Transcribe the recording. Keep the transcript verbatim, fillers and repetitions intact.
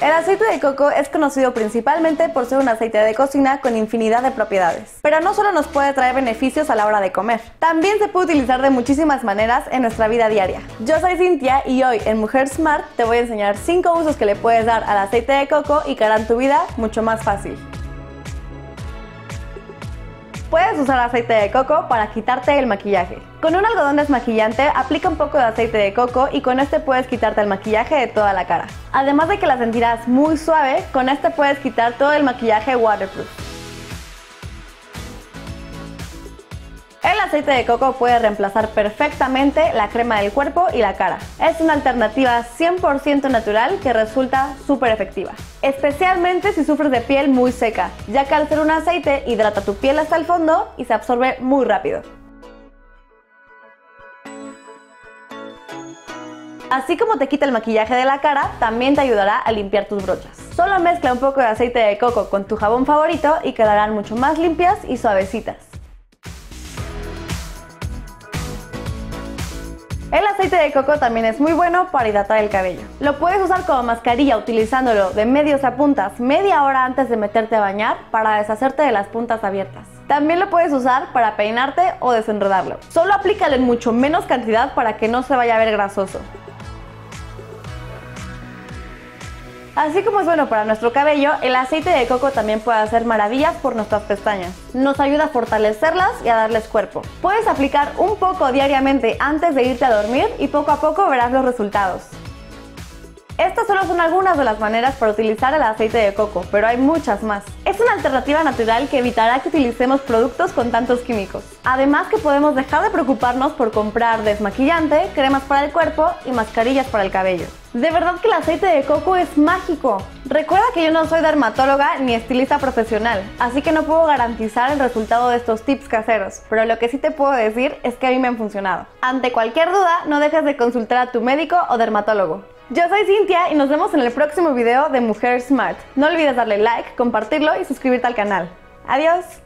El aceite de coco es conocido principalmente por ser un aceite de cocina con infinidad de propiedades, pero no solo nos puede traer beneficios a la hora de comer, también se puede utilizar de muchísimas maneras en nuestra vida diaria. Yo soy Cintia y hoy en Mujer Smart te voy a enseñar cinco usos que le puedes dar al aceite de coco y que harán tu vida mucho más fácil. Puedes usar aceite de coco para quitarte el maquillaje. Con un algodón desmaquillante, aplica un poco de aceite de coco y con este puedes quitarte el maquillaje de toda la cara. Además de que la sentirás muy suave, con este puedes quitar todo el maquillaje waterproof. El aceite de coco puede reemplazar perfectamente la crema del cuerpo y la cara. Es una alternativa cien por ciento natural que resulta súper efectiva, especialmente si sufres de piel muy seca, ya que al ser un aceite hidrata tu piel hasta el fondo y se absorbe muy rápido. Así como te quita el maquillaje de la cara, también te ayudará a limpiar tus brochas. Solo mezcla un poco de aceite de coco con tu jabón favorito y quedarán mucho más limpias y suavecitas. El aceite de coco también es muy bueno para hidratar el cabello. Lo puedes usar como mascarilla utilizándolo de medios a puntas media hora antes de meterte a bañar para deshacerte de las puntas abiertas. También lo puedes usar para peinarte o desenredarlo. Solo aplícalo en mucho menos cantidad para que no se vaya a ver grasoso. Así como es bueno para nuestro cabello, el aceite de coco también puede hacer maravillas por nuestras pestañas. Nos ayuda a fortalecerlas y a darles cuerpo. Puedes aplicar un poco diariamente antes de irte a dormir y poco a poco verás los resultados. Estas solo son algunas de las maneras para utilizar el aceite de coco, pero hay muchas más. Es una alternativa natural que evitará que utilicemos productos con tantos químicos. Además que podemos dejar de preocuparnos por comprar desmaquillante, cremas para el cuerpo y mascarillas para el cabello. De verdad que el aceite de coco es mágico. Recuerda que yo no soy dermatóloga ni estilista profesional, así que no puedo garantizar el resultado de estos tips caseros, pero lo que sí te puedo decir es que a mí me han funcionado. Ante cualquier duda, no dejes de consultar a tu médico o dermatólogo. Yo soy Cintia y nos vemos en el próximo video de Mujer Smart. No olvides darle like, compartirlo y suscribirte al canal. ¡Adiós!